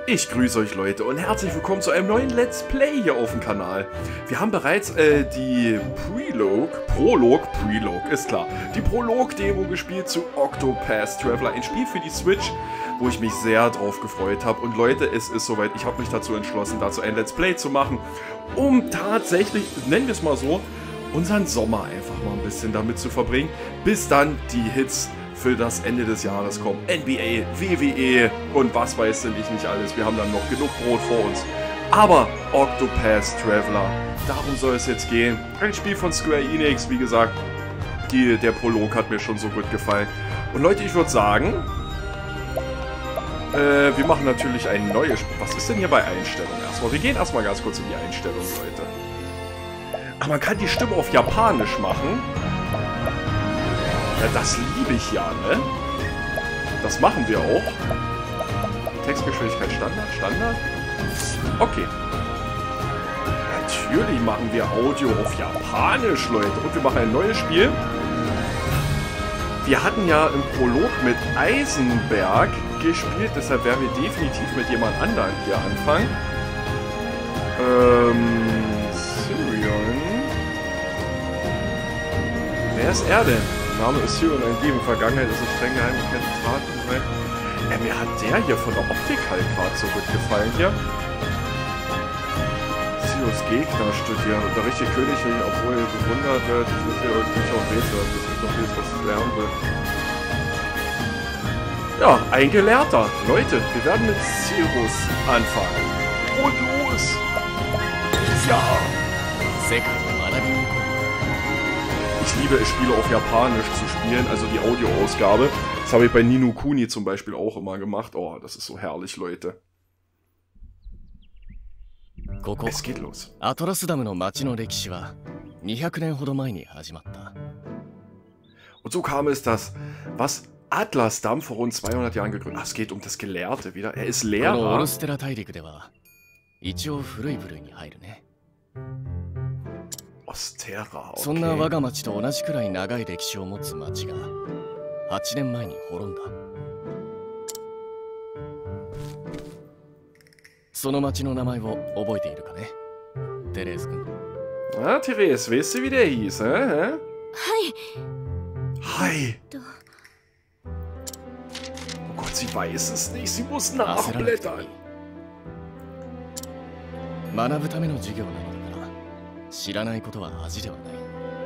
Ich grüße euch Leute und herzlich willkommen zu einem neuen Let's Play hier auf dem Kanal. Wir haben bereits die Prolog, ist klar, die Prolog-Demo gespielt zu Octopath Traveler, ein Spiel für die Switch, wo ich mich sehr drauf gefreut habe. Und Leute, es ist soweit, ich habe mich dazu entschlossen, dazu ein Let's Play zu machen, um tatsächlich, nennen wir es mal so, unseren Sommer einfach mal ein bisschen damit zu verbringen, bis dann die Hits für das Ende des Jahres kommen. NBA, WWE und was weiß denn ich nicht alles. Wir haben dann noch genug Brot vor uns. Aber Octopath Traveler, darum soll es jetzt gehen. Ein Spiel von Square Enix, wie gesagt. Der Prolog hat mir schon so gut gefallen. Und Leute, ich würde sagen, wir machen natürlich ein neues Spiel. Was ist denn hier bei Einstellungen erstmal? Wir gehen erstmal ganz kurz in die Einstellungen, Leute. Ach, man kann die Stimme auf Japanisch machen. Ja, das liebe ich ja, ne? Das machen wir auch. Textgeschwindigkeit Standard? Okay. Natürlich machen wir Audio auf Japanisch, Leute. Und wir machen ein neues Spiel. Wir hatten ja im Prolog mit Eisenberg gespielt, deshalb werden wir definitiv mit jemand anderem hier anfangen. Sirion. Wer ist er denn? Name ist Sirion, ein Leben. Vergangenheit ist es streng geheim und kennt Taten. Mir hat der hier von der Optik halt gerade so gut gefallen hier. Sirions Gegner studieren. Unterrichtet König nicht, obwohl er bewundert wird. Ich will hier nicht auch Rätsel, das ist noch vieles, was ich lernen will. Ja, ein Gelehrter. Leute, wir werden mit Sirius anfangen. Und los! Ja! Ich liebe es, Spiele auf Japanisch zu spielen, also die Audioausgabe. Das habe ich bei Ni no Kuni zum Beispiel auch immer gemacht. Oh, das ist so herrlich, Leute. Es geht los. Und so kam es, dass, was Atlasdam vor rund 200 Jahren gegründet. Ach, es geht um das Gelehrte wieder. Er ist Lehrer. Ostera, okay. そんな我が町と同じくらい長い歴史を持つ町が8年前に滅んだ。その町の名前を覚えているかね、テレーズ君。 Ah, Therese, weißt du, wie der hieß, hä? Hi. Oh Gott, sie weiß es nicht. Sie muss nachblättern. 学ぶための授業なのだから、知らないことは恥ではない。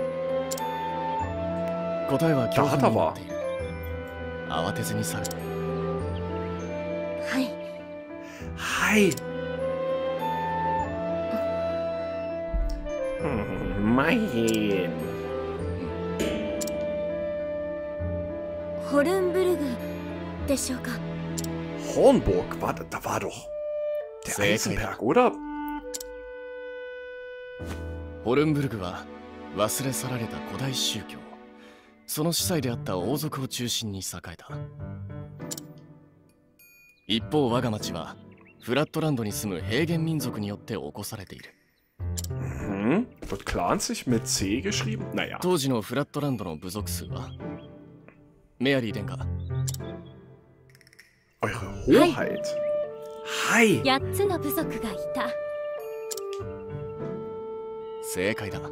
答えは教本に載っている。慌てずに去る。 はい。はい。Mein. Hornburg でしょうか。 Hornburg, da war doch der Eisenberg, oder? ホルンブルグは忘れ去られた古代宗教、その司祭であった王族を中心に栄えた。一方我が町はフラットランドに住む平原民族によって起こされている。 Wird Clan sich mit C geschrieben? Naja. 当時のフラットランドの部族数はメアリー殿下。 Eure Hoheit. Hi. 8つの部族がいた。 正解だ。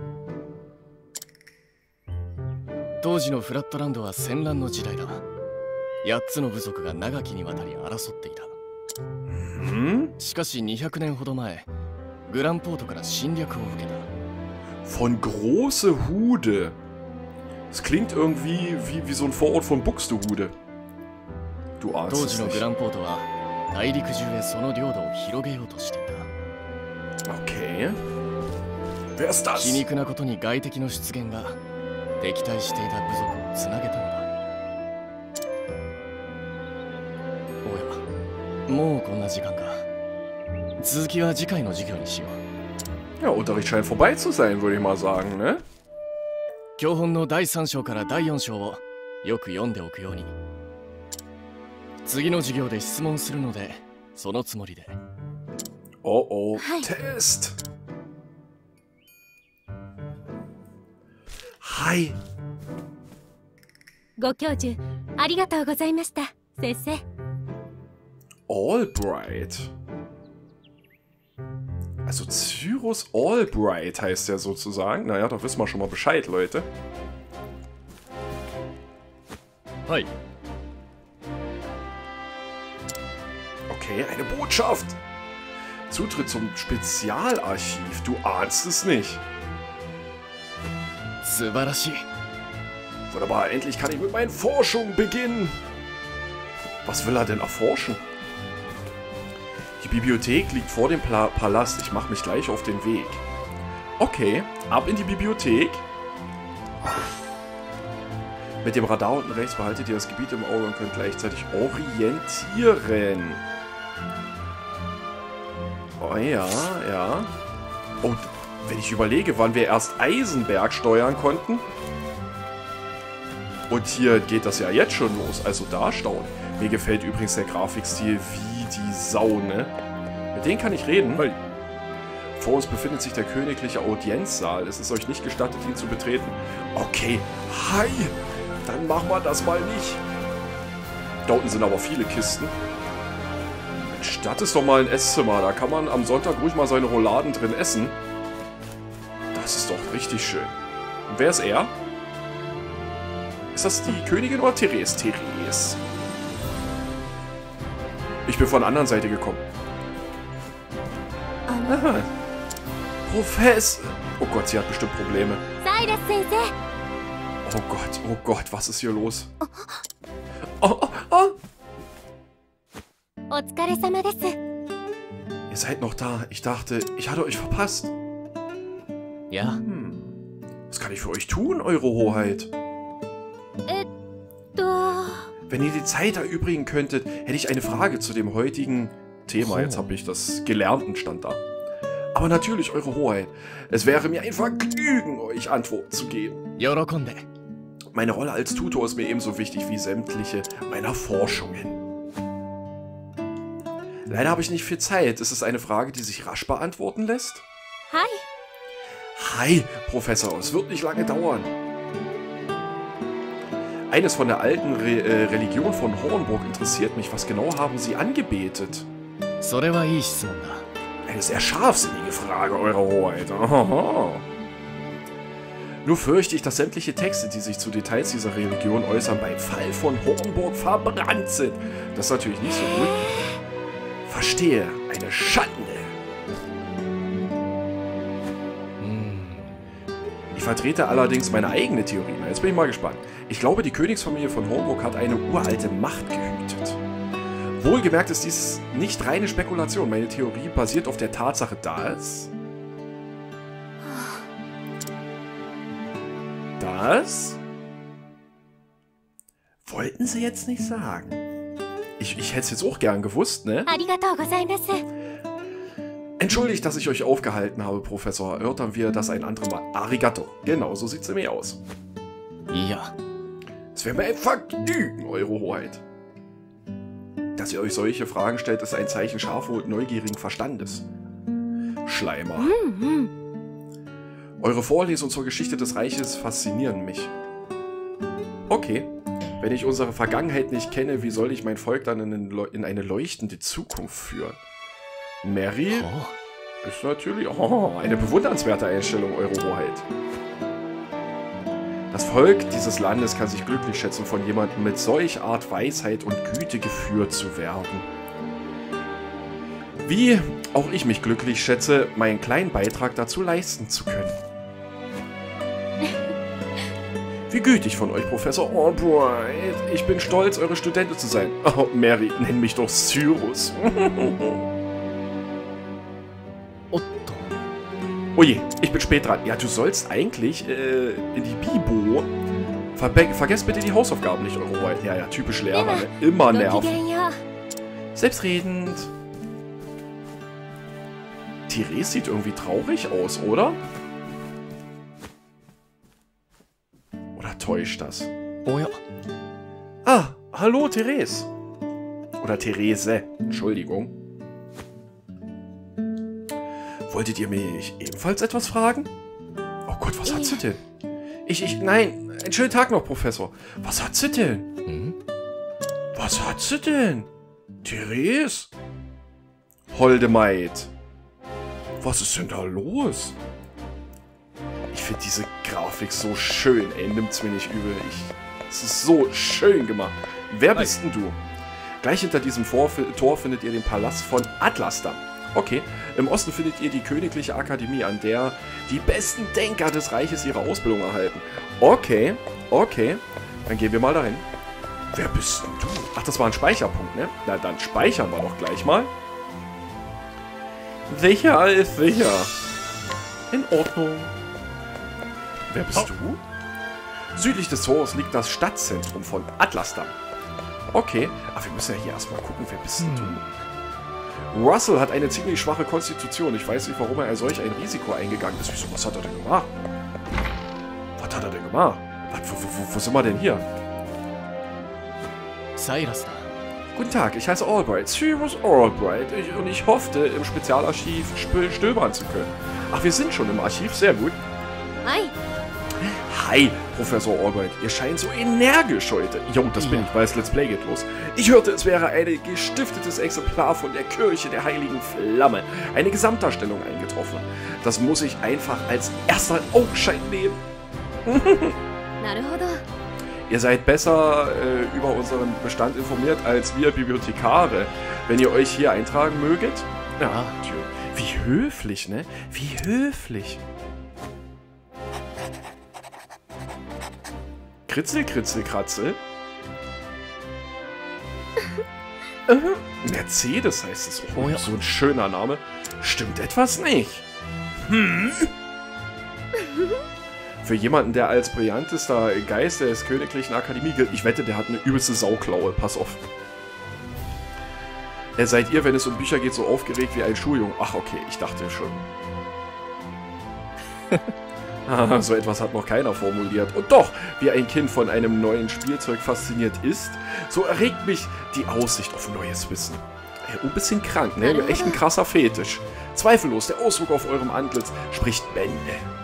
当時のフラットランドは戦乱の時代だ。8つの部族が長きにわたり争っていた。しかし200年ほど前、グランポートから侵略を受けた。 Von Große Hude. Es klingt irgendwie wie so ein Vorort von Buxtehude. Du ahnst es nicht. 当時のグランポートは大陸中へその領土を広げようとしていた。 Okay. Wer ist das? 皮肉なことに外敵の出現が敵対していた部族をつなげたのだ。おや、もうこんな時間か。続きは次回の授業にしよう。Ja, Unterricht scheint vorbei zu sein, würde ich mal sagen, ne? 教本の第3章から第4章をよく読んでおくように。次の授業で質問するので、そのつもりで。 Oh oh, Test! Hi! ご教授、ありがとうございました、先生。 Albright. Also Cyrus Albright heißt der sozusagen. Naja, da wissen wir schon mal Bescheid, Leute. Hi. Okay, eine Botschaft. Zutritt zum Spezialarchiv. Du ahnst es nicht. 素晴らしい。 Wunderbar, endlich kann ich mit meinen Forschungen beginnen. Was will er denn erforschen? Die Bibliothek liegt vor dem Palast. Ich mache mich gleich auf den Weg. Okay, ab in die Bibliothek. Mit dem Radar unten rechts behaltet ihr das Gebiet im Auge und könnt gleichzeitig orientieren. Oh ja, ja. Oh, wenn ich überlege, wann wir erst Eisenberg steuern konnten. Und hier geht das ja jetzt schon los. Also da staunen. Mir gefällt übrigens der Grafikstil wie die Sau, ne? Mit denen kann ich reden. Hey. Vor uns befindet sich der königliche Audienzsaal. Es ist euch nicht gestattet, ihn zu betreten. Okay, hi. Dann machen wir das mal nicht. Da unten sind aber viele Kisten. Mensch, das ist doch mal ein Esszimmer. Da kann man am Sonntag ruhig mal seine Rouladen drin essen. Das ist doch richtig schön. Und wer ist er? Ist das die Königin oder Therese? Therese. Ich bin von der anderen Seite gekommen. Aha. Professor. Oh Gott, sie hat bestimmt Probleme. Oh Gott, was ist hier los? Oh, oh, oh. Ihr seid noch da. Ich dachte, ich hatte euch verpasst. Ja. Was kann ich für euch tun, Eure Hoheit? Wenn ihr die Zeit erübrigen könntet, hätte ich eine Frage zu dem heutigen Thema. Jetzt habe ich das Gelernten stand da. Aber natürlich, Eure Hoheit. Es wäre mir ein Vergnügen, euch Antworten zu geben. 喜んで。 Meine Rolle als Tutor ist mir ebenso wichtig wie sämtliche meiner Forschungen. Leider habe ich nicht viel Zeit. Ist es eine Frage, die sich rasch beantworten lässt? Hi. Hi, Professor. Es wird nicht lange dauern. Eines von der alten Religion von Hornburg interessiert mich. Was genau haben Sie angebetet? それはいい質問だ。 Eine sehr scharfsinnige Frage, Eure Hoheit. Ohoho. Nur fürchte ich, dass sämtliche Texte, die sich zu Details dieser Religion äußern, beim Fall von Hornburg verbrannt sind. Das ist natürlich nicht so gut. Verstehe. Eine Schande. Ich vertrete allerdings meine eigene Theorie. Na, jetzt bin ich mal gespannt. Ich glaube, die Königsfamilie von Hornburg hat eine uralte Macht gehütet. Wohlgemerkt ist dies nicht reine Spekulation. Meine Theorie basiert auf der Tatsache, dass... Wollten Sie jetzt nicht sagen? Ich hätte es jetzt auch gern gewusst, ne? Entschuldigt, dass ich euch aufgehalten habe, Professor. Erörtern wir das ein anderes Mal. Arigato. Genau, so sieht es nämlich aus. Ja. Es wäre mir ein Vergnügen, Eure Hoheit. Dass ihr euch solche Fragen stellt, ist ein Zeichen scharfen und neugierigen Verstandes. Schleimer. Eure Vorlesungen zur Geschichte des Reiches faszinieren mich. Okay. Wenn ich unsere Vergangenheit nicht kenne, wie soll ich mein Volk dann in eine leuchtende Zukunft führen? Mary ist natürlich eine bewundernswerte Einstellung, Eure Hoheit. Das Volk dieses Landes kann sich glücklich schätzen, von jemandem mit solch Art Weisheit und Güte geführt zu werden. Wie auch ich mich glücklich schätze, meinen kleinen Beitrag dazu leisten zu können. Wie gütig von euch, Professor Albright. Ich bin stolz, eure Studentin zu sein. Oh, Mary, nenn mich doch Cyrus. Oh je, ich bin spät dran. Ja, du sollst eigentlich in die Bibo. Vergesst bitte die Hausaufgaben nicht, Eure Hoheit. Ja, ja, typisch Lehrer, ne? Immer nerven. Selbstredend. Therese sieht irgendwie traurig aus, oder? Oder täuscht das? Oh ja. Ah, hallo Therese. Oder Therese, Entschuldigung. Wolltet ihr mich ebenfalls etwas fragen? Oh Gott, was hat sie denn? Nein, einen schönen Tag noch, Professor. Was hat sie denn? Was hat sie denn? Therese? Holde Maid. Was ist denn da los? Ich finde diese Grafik so schön. Ey, nimmt's mir nicht übel. Es ist so schön gemacht. Wer bist denn du? Gleich hinter diesem Tor findet ihr den Palast von Atlasdam. Okay, im Osten findet ihr die Königliche Akademie, an der die besten Denker des Reiches ihre Ausbildung erhalten. Okay, okay. Dann gehen wir mal dahin. Wer bist denn du? Ach, das war ein Speicherpunkt, ne? Na, dann speichern wir doch gleich mal. Sicher ist sicher. In Ordnung. Wer bist du? Südlich des Tores liegt das Stadtzentrum von Atlasdam. Okay, aber wir müssen ja hier erstmal gucken, wer bist denn du? Russell hat eine ziemlich schwache Konstitution. Ich weiß nicht, warum er solch ein Risiko eingegangen ist. Wieso, was hat er denn gemacht? Was hat er denn gemacht? Wo sind wir denn hier? Cyrus da. Guten Tag, ich heiße Albright. Cyrus Albright. Und ich hoffte, im Spezialarchiv stöbern zu können. Ach, wir sind schon im Archiv. Sehr gut. Hi. Hi, Professor Albright. Ihr scheint so energisch heute. Jo, das bin ich, weil das Let's Play geht los. Ich hörte, es wäre ein gestiftetes Exemplar von der Kirche der Heiligen Flamme. Eine Gesamtdarstellung eingetroffen. Das muss ich einfach als erster Augenschein nehmen. Ihr seid besser über unseren Bestand informiert als wir Bibliothekare. Wenn ihr euch hier eintragen möget. Ja, wie höflich, ne? Wie höflich. Kritzel, Kritzel, Kratzel. Mercedes heißt es. Oh, so ein schöner Name. Stimmt etwas nicht? Für jemanden, der als brillantester Geist der Königlichen Akademie gilt, ich wette, der hat eine übelste Sauklaue. Pass auf. Seid ihr, wenn es um Bücher geht, so aufgeregt wie ein Schuljunge? Ach, okay, ich dachte schon. So etwas hat noch keiner formuliert. Und doch, wie ein Kind von einem neuen Spielzeug fasziniert ist, so erregt mich die Aussicht auf neues Wissen. Ein bisschen krank, ne? Echt ein krasser Fetisch. Zweifellos, der Ausdruck auf eurem Antlitz spricht Bände.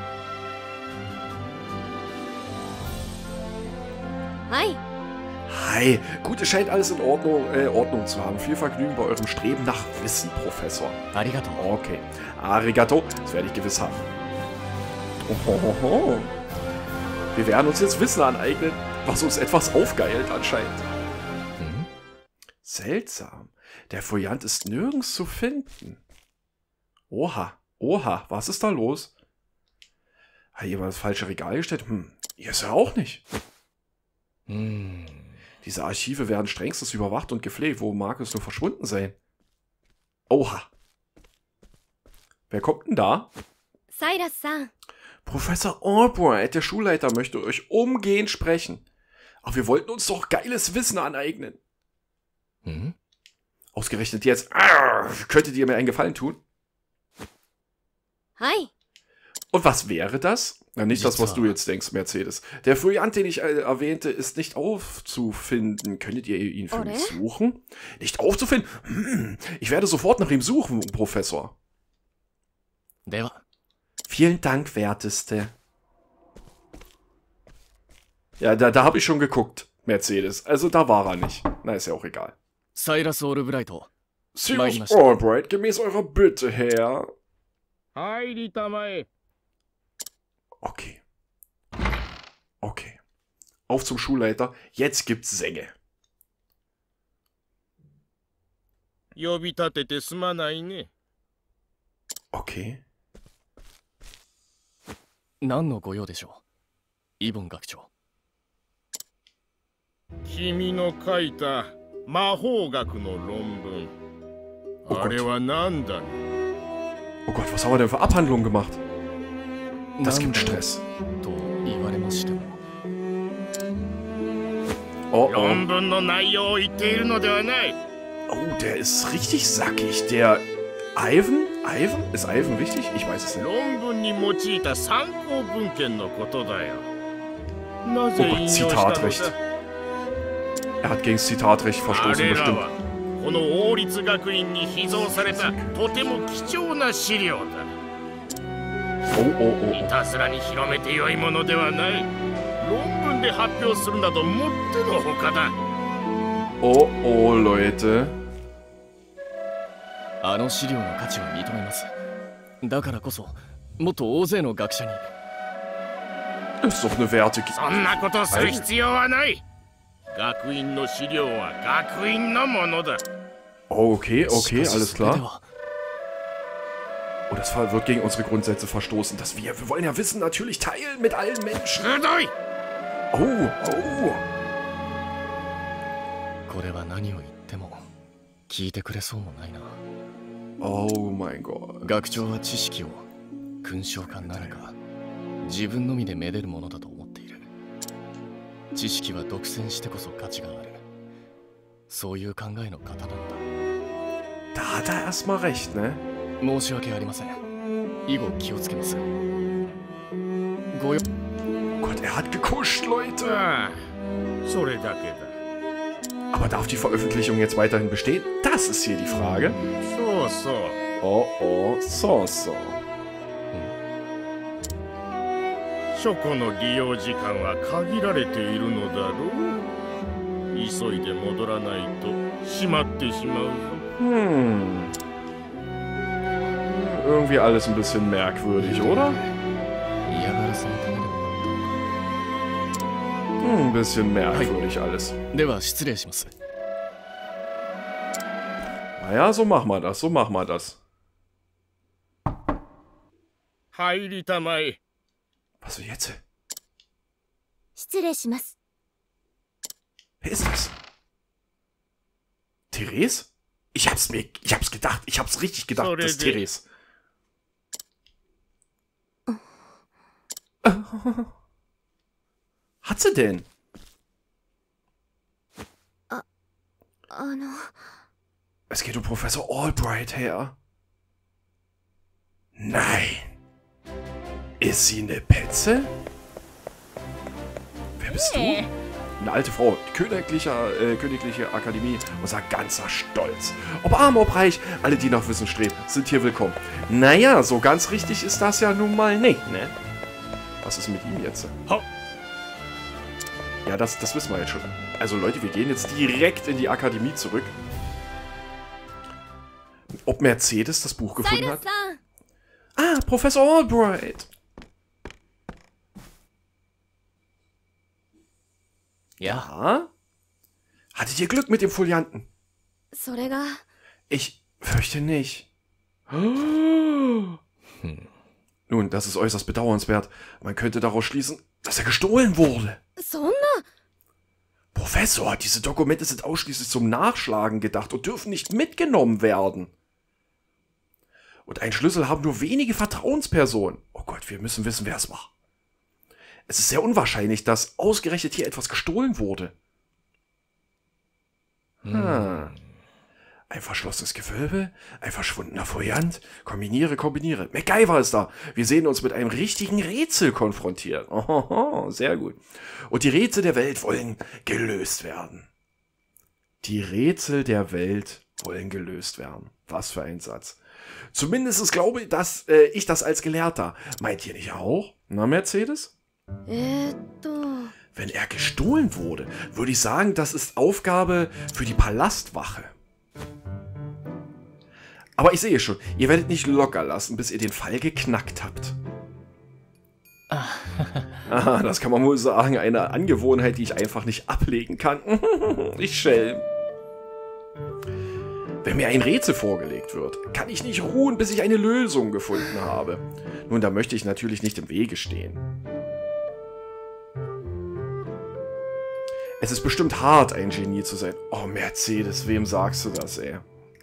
Hi. Hi. Gut, es scheint alles in Ordnung zu haben. Viel Vergnügen bei eurem Streben nach Wissen, Professor. Arigato. Okay. Arigato, das werde ich gewiss haben. Ohoho. Wir werden uns jetzt Wissen aneignen, was uns etwas aufgeilt anscheinend. Seltsam. Der Foliant ist nirgends zu finden. Oha, oha, was ist da los? Hat jemand das falsche Regal gestellt? Hier ist er auch nicht. Diese Archive werden strengstens überwacht und gepflegt. Wo mag es nur verschwunden sein? Oha. Wer kommt denn da? Cyrus-san. Professor Albright, der Schulleiter, möchte euch umgehend sprechen. Aber wir wollten uns doch geiles Wissen aneignen. Ausgerechnet jetzt. Könntet ihr mir einen Gefallen tun? Hi. Und was wäre das? Na, nicht das, was du jetzt denkst, Mercedes. Der Foliant, den ich erwähnte, ist nicht aufzufinden. Könntet ihr ihn für mich suchen? Nicht aufzufinden? Ich werde sofort nach ihm suchen, Professor. Vielen Dank, Werteste. Ja, da habe ich schon geguckt, Mercedes. Also da war er nicht. Na, ist ja auch egal. Cyrus Albright. Cyrus Albright, gemäß eurer Bitte, Herr. Okay. Okay. Auf zum Schulleiter. Jetzt gibt's Sänge. Okay. 何のご用でしょう、イボン学長。 君の書いた魔法学の論文。あれは何だね。 Oh Gott, was haben wir denn für Abhandlungen gemacht? Das gibt Stress. と言われましても。 Oh, oh. 論文の内容を言っているのではない。 Oh, der ist richtig sackig. Der Ivan? Ivan? Ist Ivan wichtig? Ich weiß es nicht. 論文に用いた参考文献のことだよ。な Oh ぜ Gott, 引用したの Zitatrecht. だ。 Er hat gegen das Zitatrecht あ verstoßen, れら bestimmt. はこの王立学院に秘蔵されたとても貴重な資料だ。 Oh, oh, oh. いたずらに広めてよいものではない。論文で発表するなどもってのほかだ。 Oh, oh, Leute. あの資料の価値は認めます。だからこそ、もっと大勢の学者に。 Ist doch eine Werte. そんなことする必要はない。学院の資料は学院のものだ。 Okay, okay, alles klar. Oh, das wird gegen unsere Grundsätze verstoßen. Dass wir wollen ja Wissen natürlich teilen mit allen Menschen. Oh, oh. これは何を言っても聞いてくれそうもないな。 Oh mein Gott. 学長は知識を勲章か何か自分のみでめでるものだと思っている。知識は独占してこそ価値がある。そういう考えの方なんだ。 Da hat er erstmal recht, ne? 申し訳ありません。以後気をつけます。ごよ。 Gott, er hat gekuscht, Leute. それだけだ。 Aber darf die Veröffentlichung jetzt weiterhin bestehen? Das ist hier die Frage. そうそう。 Oh, oh, so, so. 書庫の利用時間は限られているのだろう。急いで戻らないと閉まってしまうぞ。 Irgendwie alles ein bisschen merkwürdig, oder? Ein bisschen merkwürdig alles. Naja, so machen wir das, so machen wir das. Was ist jetzt? Wer ist das? Therese? Ich hab's gedacht. Ich hab's richtig gedacht. Das ist Therese. Hat sie denn? Es geht um Professor Albright her. Nein. Ist sie eine Petze? Wer bist du? Eine alte Frau, die königliche Akademie, unser ganzer Stolz. Ob arm, ob reich, alle, die nach Wissen streben, sind hier willkommen. Naja, so ganz richtig ist das ja nun mal nicht, ne? Was ist mit ihm jetzt? Ja, das wissen wir jetzt schon. Also Leute, wir gehen jetzt direkt in die Akademie zurück. Ob Mercedes das Buch gefunden hat? Ah, Professor Albright. Ja? Hattet ihr Glück mit dem Folianten? Ich fürchte nicht. Nun, das ist äußerst bedauernswert. Man könnte daraus schließen, dass er gestohlen wurde. Professor, diese Dokumente sind ausschließlich zum Nachschlagen gedacht und dürfen nicht mitgenommen werden. Und einen Schlüssel haben nur wenige Vertrauenspersonen. Oh Gott, wir müssen wissen, wer es war. Es ist sehr unwahrscheinlich, dass ausgerechnet hier etwas gestohlen wurde. Ein verschlossenes Gewölbe, ein verschwundener Foliant. Kombiniere. MacGyver ist da. Wir sehen uns mit einem richtigen Rätsel konfrontiert. Oh, sehr gut. Und die Rätsel der Welt wollen gelöst werden. Die Rätsel der Welt wollen gelöst werden. Was für ein Satz. Zumindest glaube ich, dass ich das als Gelehrter. Meint ihr nicht auch? Na, Mercedes? Wenn er gestohlen wurde, würde ich sagen, das ist Aufgabe für die Palastwache. Aber ich sehe schon, ihr werdet nicht locker lassen, bis ihr den Fall geknackt habt. Aha, das kann man wohl sagen, eine Angewohnheit, die ich einfach nicht ablegen kann. Ich Schelm. Wenn mir ein Rätsel vorgelegt wird, kann ich nicht ruhen, bis ich eine Lösung gefunden habe. Nun, da möchte ich natürlich nicht im Wege stehen. Es ist bestimmt hart, ein Genie zu sein. Oh, Mercedes, wem sagst du das, ey?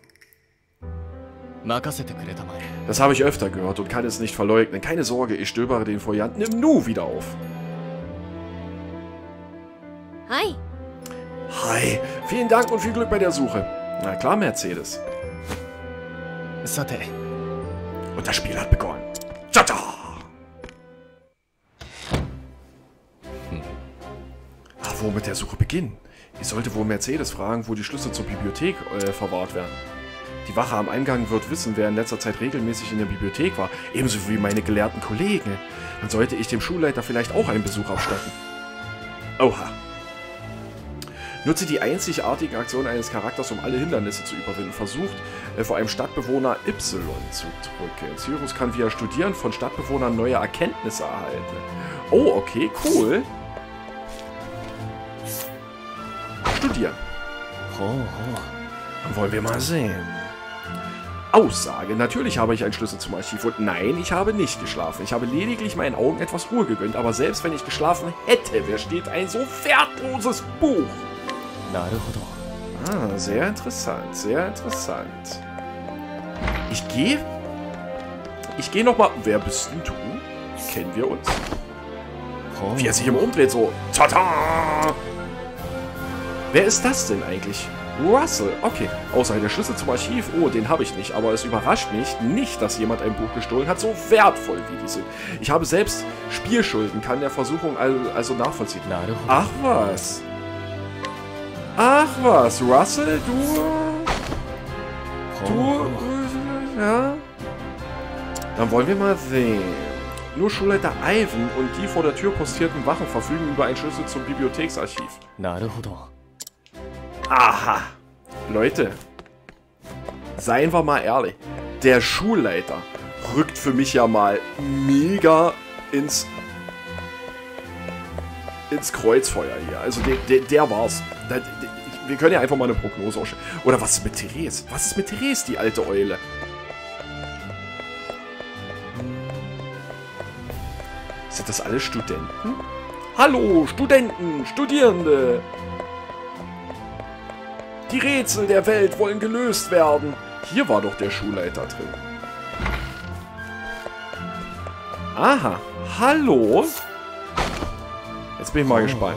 Das habe ich öfter gehört und kann es nicht verleugnen. Keine Sorge, ich stöbere den Folianten im Nu wieder auf. Hi. Hi, vielen Dank und viel Glück bei der Suche. Na klar, Mercedes. Und das Spiel hat begonnen. Tata! Wo mit der Suche beginnen? Ich sollte wohl Mercedes fragen, wo die Schlüssel zur Bibliothek verwahrt werden. Die Wache am Eingang wird wissen, wer in letzter Zeit regelmäßig in der Bibliothek war, ebenso wie meine gelehrten Kollegen. Dann sollte ich dem Schulleiter vielleicht auch einen Besuch abstatten. Oha. Nutze die einzigartigen Aktionen eines Charakters, um alle Hindernisse zu überwinden. Versucht, vor einem Stadtbewohner Y zu drücken. Cyrus kann via Studieren von Stadtbewohnern neue Erkenntnisse erhalten. Oh, okay, cool. Studieren. Dann wollen wir mal sehen. Aussage. Natürlich habe ich einen Schlüssel zum Archiv und nein, ich habe nicht geschlafen. Ich habe lediglich meinen Augen etwas Ruhe gegönnt, aber selbst wenn ich geschlafen hätte, wer steht ein so wertloses Buch? Ah, sehr interessant, sehr interessant. Ich gehe nochmal. Wer bist denn du? Kennen wir uns? Wie er sich immer umdreht, so. Tada! Wer ist das denn eigentlich? Russell. Okay. Außer der Schlüssel zum Archiv. Oh, den habe ich nicht. Aber es überrascht mich nicht, dass jemand ein Buch gestohlen hat, so wertvoll wie die sind. Ich habe selbst Spielschulden, kann der Versuchung also nachvollziehen. Ach was. Ach was. Russell, ja. Dann wollen wir mal sehen. Nur Schulleiter Ivan und die vor der Tür postierten Wachen verfügen über einen Schlüssel zum Bibliotheksarchiv. Aha. Leute, seien wir mal ehrlich. Der Schulleiter rückt für mich ja mal mega ins Kreuzfeuer hier. Also der war's. Wir können ja einfach mal eine Prognose ausstellen. Oder was ist mit Therese? Was ist mit Therese, die alte Eule? Sind das alle Studenten? Hallo, Studenten, Studierende! Die Rätsel der Welt wollen gelöst werden. Hier war doch der Schulleiter drin. Aha, hallo? Jetzt bin ich mal gespannt.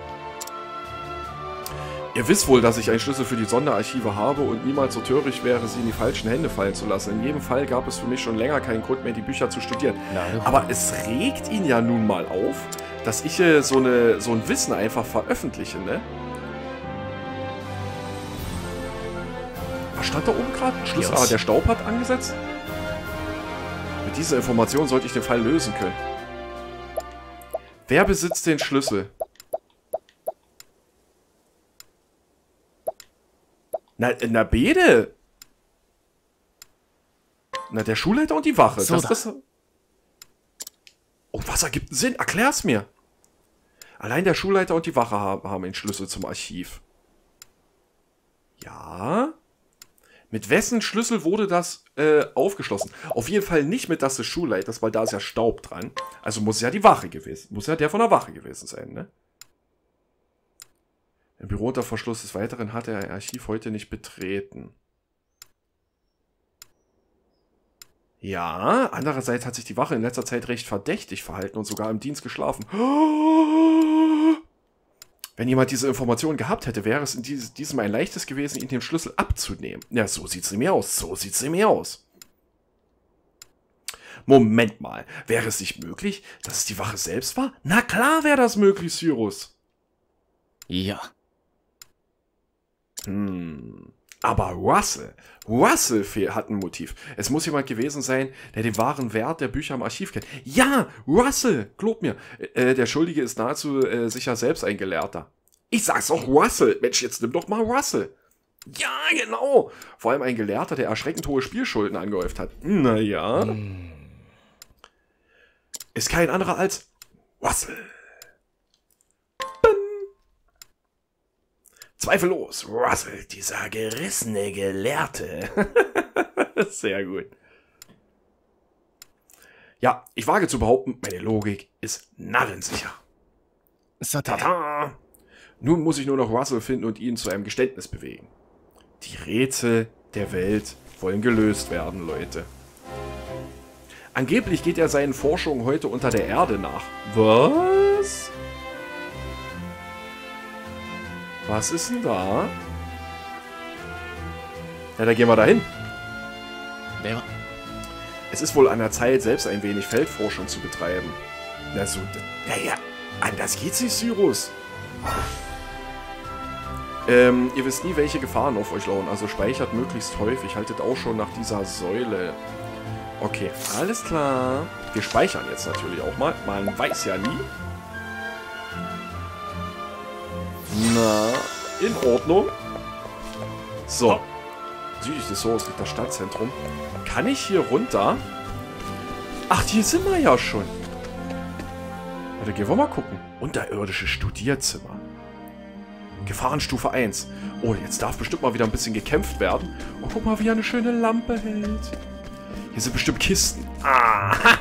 Ihr wisst wohl, dass ich einen Schlüssel für die Sonderarchive habe und niemals so töricht wäre, sie in die falschen Hände fallen zu lassen. In jedem Fall gab es für mich schon länger keinen Grund mehr, die Bücher zu studieren. Aber es regt ihn ja nun mal auf, dass ich so ein Wissen einfach veröffentliche, ne? Was stand da oben gerade? Schlüssel. Ah, der Staub hat angesetzt? Mit dieser Information sollte ich den Fall lösen können. Wer besitzt den Schlüssel? Na Bede. Na, der Schulleiter und die Wache. So das oh, was ergibt Sinn? Erklär's mir. Allein der Schulleiter und die Wache haben den Schlüssel zum Archiv. Ja. Mit wessen Schlüssel wurde das aufgeschlossen? Auf jeden Fall nicht mit das des Schulleiters, weil da ist ja Staub dran. Also muss ja die Wache gewesen. Muss ja der von der Wache gewesen sein, ne? Im Büro unter Verschluss des Weiteren hat er ein Archiv heute nicht betreten. Ja, andererseits hat sich die Wache in letzter Zeit recht verdächtig verhalten und sogar im Dienst geschlafen. Wenn jemand diese Information gehabt hätte, wäre es in diesem ein leichtes gewesen, ihn den Schlüssel abzunehmen. Ja, so sieht's nämlich aus. So sieht's nämlich aus. Moment mal. Wäre es nicht möglich, dass es die Wache selbst war? Na klar wäre das möglich, Cyrus. Ja. Aber Russell hat ein Motiv. Es muss jemand gewesen sein, der den wahren Wert der Bücher im Archiv kennt. Ja, Russell, glaub mir. Der Schuldige ist nahezu sicher selbst ein Gelehrter. Ich sag's doch, Russell. Mensch, jetzt nimm doch mal Russell. Ja, genau. Vor allem ein Gelehrter, der erschreckend hohe Spielschulden angehäuft hat. Naja. Ist kein anderer als Russell. Zweifellos, Russell, dieser gerissene Gelehrte. Sehr gut. Ja, ich wage zu behaupten, meine Logik ist narrensicher. Tada! Nun muss ich nur noch Russell finden und ihn zu einem Geständnis bewegen. Die Rätsel der Welt wollen gelöst werden, Leute. Angeblich geht er seinen Forschungen heute unter der Erde nach. Was? Was ist denn da? Ja, da gehen wir dahin. Es ist wohl an der Zeit, selbst ein wenig Feldforschung zu betreiben. Na so, naja, anders geht's nicht, Cyrus. Ihr wisst nie, welche Gefahren auf euch lauern, also speichert möglichst häufig. Haltet auch schon nach dieser Säule. Okay, alles klar. Wir speichern jetzt natürlich auch mal. Man weiß ja nie. Na, In Ordnung. So. Südlich des Sohres liegt das Stadtzentrum. Kann ich hier runter? Ach, hier sind wir ja schon. Warte, gehen wir mal gucken. Unterirdische Studierzimmer. Gefahrenstufe 1. Oh, jetzt darf bestimmt mal wieder ein bisschen gekämpft werden. Oh, guck mal, wie er eine schöne Lampe hält. Hier sind bestimmt Kisten. Aha!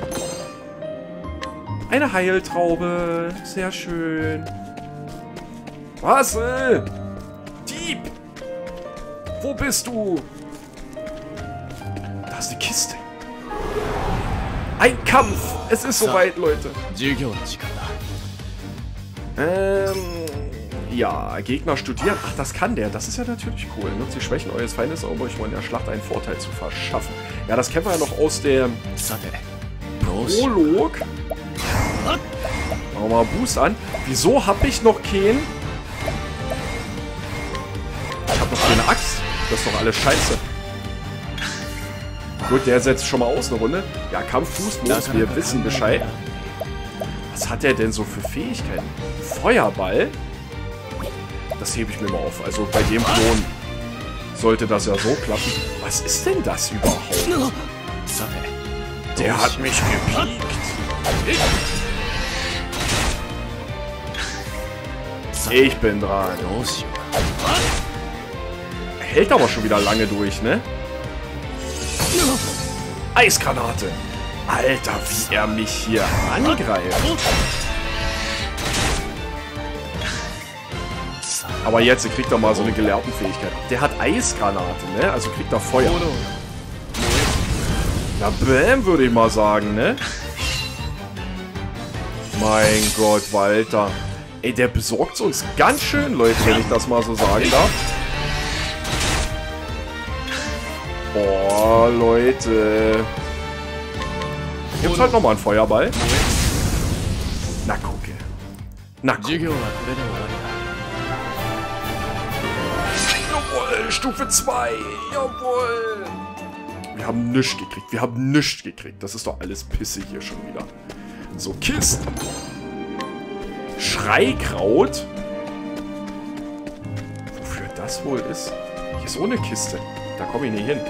Eine Heiltraube. Sehr schön. Was? Dieb! Wo bist du? Da ist die Kiste. Ein Kampf! Es ist soweit, Leute. Ja, Gegner studieren. Ach, das kann der. Das ist ja natürlich cool. Nutzt die Schwächen eures Feindes, um euch mal in der Schlacht einen Vorteil zu verschaffen. Ja, das kennen wir ja noch aus der Prolog. Machen wir mal Boost an. Wieso habe ich noch keinen? Ich habe noch keine Axt. Das ist doch alles scheiße. Gut, der setzt schon mal aus eine Runde. Ja, Kampffußmodus, wir wissen Bescheid. Was hat der denn so für Fähigkeiten? Feuerball? Das hebe ich mir mal auf. Also bei dem Klon sollte das ja so klappen. Was ist denn das überhaupt? Der hat mich gepiekt. Ich bin dran. Hält aber schon wieder lange durch, ne? Eisgranate. Alter, wie er mich hier angreift. Aber jetzt kriegt er mal so eine Gelehrtenfähigkeit. Der hat Eisgranate, ne? Also kriegt er Feuer. Na, bäm, würde ich mal sagen, ne? Mein Gott, Walter. Ey, der besorgt uns ganz schön, Leute, wenn ich das mal so sagen darf. Boah, Leute. Gibt's halt nochmal einen Feuerball? Na, gucke. Na, gucke. Jawohl, Stufe 2. Jawohl. Wir haben nichts gekriegt. Wir haben nichts gekriegt. Das ist doch alles Pisse hier schon wieder. So, Kisten. Schreikraut. Wofür das wohl ist? Hier ist ohne Kiste. Da komme ich nicht hin.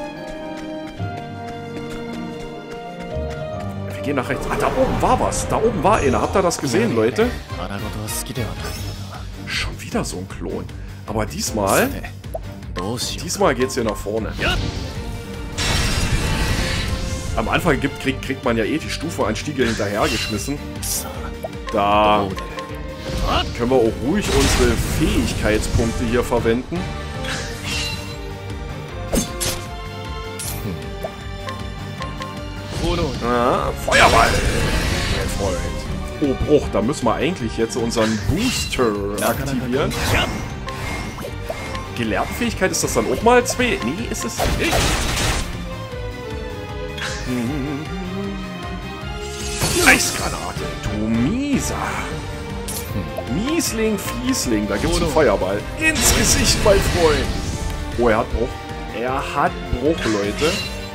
Wir gehen nach rechts. Ah, da oben war was. Da oben war einer. Habt ihr das gesehen, Leute? Schon wieder so ein Klon. Aber diesmal geht's hier nach vorne. Am Anfang kriegt man ja eh die Stufenanstiege hinterhergeschmissen. Da können wir auch ruhig unsere Fähigkeitspunkte hier verwenden. Ah, Feuerball! Mein Freund. Oh, Bruch, da müssen wir eigentlich jetzt unseren Booster aktivieren. Gelehrtenfähigkeit, ist das dann auch mal 2? Nee, ist es nicht. Eisgranate, du Mieser. Miesling, Fiesling, da gibt's einen Feuerball. Ins Gesicht, mein Freund. Oh, er hat Bruch. Er hat Bruch, Leute.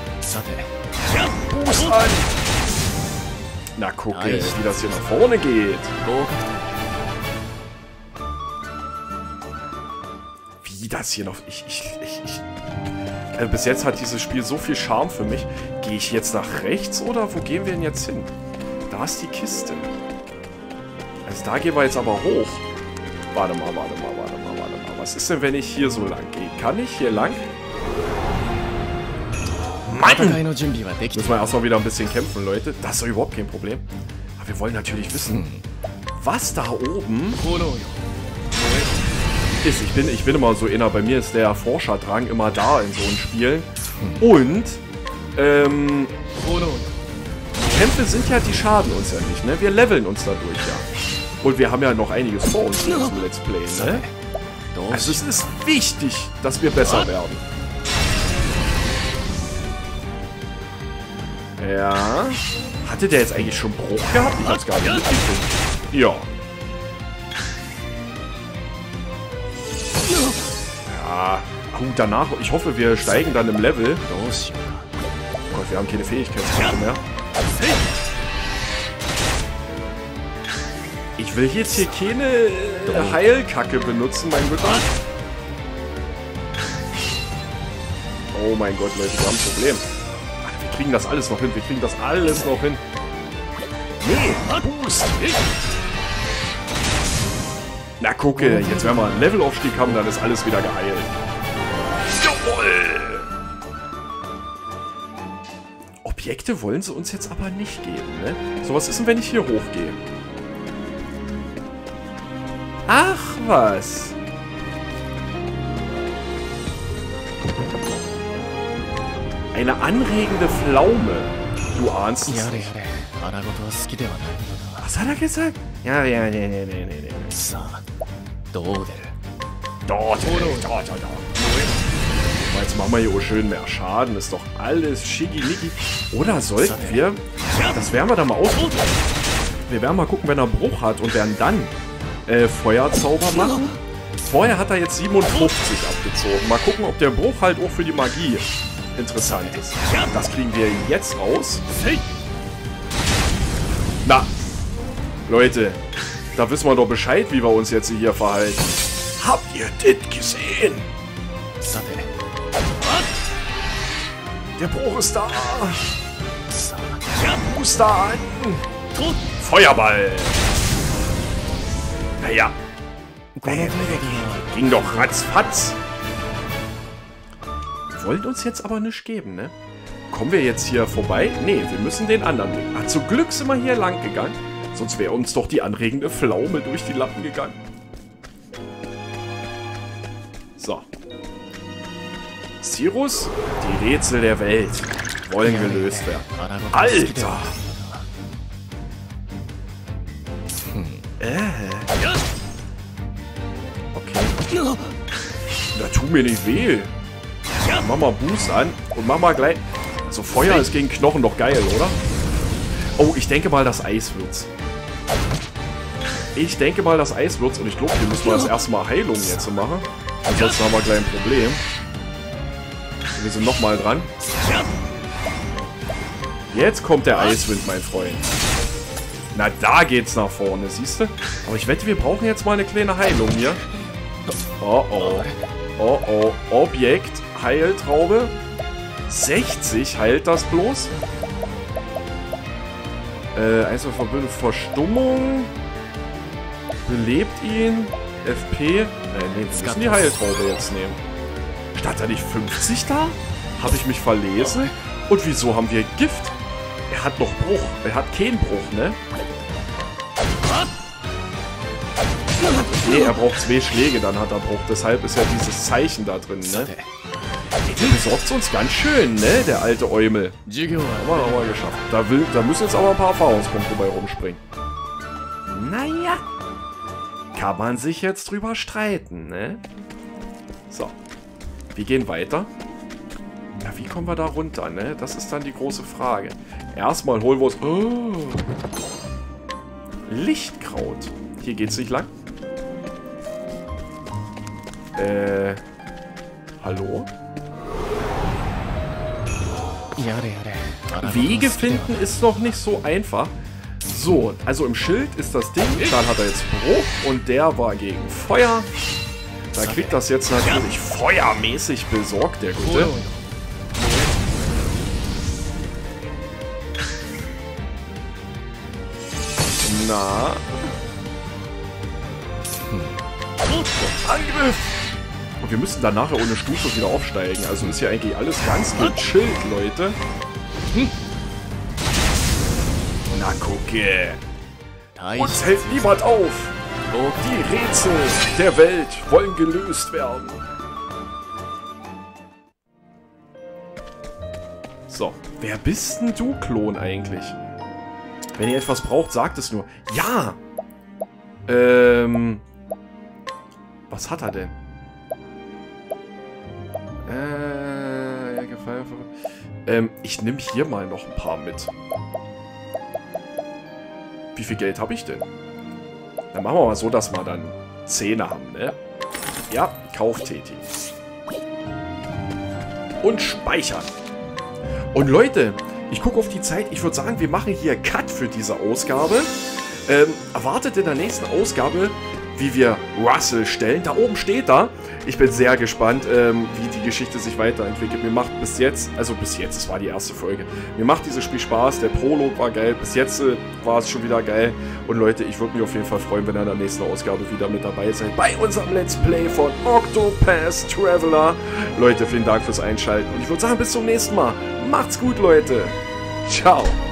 Boost an. Na, gucke, wie das hier nach vorne geht. Wie das hier noch... Also bis jetzt hat dieses Spiel so viel Charme für mich. Gehe ich jetzt nach rechts oder wo gehen wir denn jetzt hin? Da ist die Kiste. Also da gehen wir jetzt aber hoch. Warte mal. Was ist denn, wenn ich hier so lang gehe? Kann ich hier lang? Mann! Müssen wir erstmal wieder ein bisschen kämpfen, Leute. Das ist doch überhaupt kein Problem. Aber wir wollen natürlich wissen, was da oben ist. Ich bin immer so inner. Bei mir ist der Forscherdrang immer da in so einen Spielen. Und, Kämpfe sind ja, die schaden uns ja nicht, ne? Wir leveln uns dadurch, ja. Und wir haben ja noch einiges vor uns in diesem Let's Play, ne? Also es ist wichtig, dass wir besser werden. Ja. Hatte der jetzt eigentlich schon Bruch gehabt? Ich hab's gar nicht mitgekriegt. Ja. Ja. Gut, danach, ich hoffe, wir steigen dann im Level. Oh Gott, wir haben keine Fähigkeitspunkte mehr. Ich will jetzt hier keine Heilkacke benutzen, mein Gott. Oh mein Gott, Leute, wir haben ein Problem. Ach, wir kriegen das alles noch hin. Wir kriegen das alles noch hin. Nee, Boost. Na gucke, jetzt wenn wir einen Levelaufstieg haben, dann ist alles wieder geheilt. Jawohl! Objekte wollen sie uns jetzt aber nicht geben, ne? So, was ist denn, wenn ich hier hochgehe? Ach, was? Eine anregende Pflaume. Du ahnst es. Was hat er gesagt? Ja, nee. Dort. Jetzt machen wir hier auch schön mehr Schaden. Ist doch alles schicki-nicki. Oder sollten wir... Das werden wir dann mal ausprobieren. Wir werden mal gucken, wenn er Bruch hat und werden dann Feuerzauber machen. Vorher hat er jetzt 57 abgezogen. Mal gucken, ob der Bruch halt auch für die Magie interessant ist. Das kriegen wir jetzt raus. Na, Leute, da wissen wir doch Bescheid, wie wir uns jetzt hier verhalten. Habt ihr das gesehen? Der Bruch ist da. Booster an. Feuerball. Naja. Ging doch ratzfatz. Wollt uns jetzt aber nicht geben, ne? Kommen wir jetzt hier vorbei? Ne, wir müssen den anderen Weg. Ach, zum Glück sind wir hier lang gegangen. Sonst wäre uns doch die anregende Pflaume durch die Lappen gegangen. So. Cyrus, die Rätsel der Welt wollen gelöst werden. Alter! Okay. Na, tu mir nicht weh. Mach mal Boost an und mach mal gleich... Also Feuer ist gegen Knochen doch geil, oder? Oh, ich denke mal, das Eis wird's. Ich denke mal, das Eis wird's. Und ich glaube, hier müssen wir das erstmal Heilung jetzt machen. Ansonsten haben wir gleich ein Problem. Wir sind nochmal dran. Jetzt kommt der Eiswind, mein Freund. Na, da geht's nach vorne, siehst du? Aber ich wette, wir brauchen jetzt mal eine kleine Heilung hier. Oh, oh. Oh, oh. Objekt. Heiltraube. 60 heilt das bloß. Also verbündet Verstummung. Belebt ihn. FP. Nee, wir müssen die Heiltraube jetzt nehmen. Stand da nicht 50 da? Habe ich mich verlesen? Und wieso haben wir Gift? Er hat noch Bruch. Er hat keinen Bruch, ne? Nee, er braucht 2 Schläge, dann hat er Bruch. Deshalb ist ja dieses Zeichen da drin, ne? Der besorgt uns ganz schön, ne? Der alte Eumel. Haben wir aber geschafft. Da müssen jetzt aber ein paar Erfahrungspunkte bei rumspringen. Naja. Kann man sich jetzt drüber streiten, ne? So. Wir gehen weiter. Ja, wie kommen wir da runter, ne? Das ist dann die große Frage. Erstmal holen wir uns... Oh. Lichtkraut. Hier geht's nicht lang. Hallo? Wege finden ist noch nicht so einfach. So, also im Schild ist das Ding. Dann hat er jetzt Bruch und der war gegen Feuer. Da kriegt das jetzt natürlich feuermäßig besorgt, der Gute. Na. Angriff! Und wir müssen dann nachher ohne Stufe wieder aufsteigen. Also ist ja eigentlich alles ganz gechillt, Leute. Na, gucke. Uns hält niemand auf. Die Rätsel der Welt wollen gelöst werden. So, wer bist denn du, Klon, eigentlich? Wenn ihr etwas braucht, sagt es nur. Ja! Was hat er denn? Ich nehme hier mal noch ein paar mit. Wie viel Geld habe ich denn? Dann machen wir mal so, dass wir dann 10 haben, ne? Ja, Kauf tätigen. Und speichern. Und Leute, ich gucke auf die Zeit. Ich würde sagen, wir machen hier Cut für diese Ausgabe. Erwartet in der nächsten Ausgabe, wie wir Russell stellen. Da oben steht er. Ich bin sehr gespannt, wie die Geschichte sich weiterentwickelt. Mir macht bis jetzt, es war die erste Folge, mir macht dieses Spiel Spaß. Der Prolog war geil. Bis jetzt war es schon wieder geil. Und Leute, ich würde mich auf jeden Fall freuen, wenn ihr in der nächsten Ausgabe wieder mit dabei seid. Bei unserem Let's Play von Octopath Traveler. Leute, vielen Dank fürs Einschalten. Und ich würde sagen, bis zum nächsten Mal. Macht's gut, Leute. Ciao.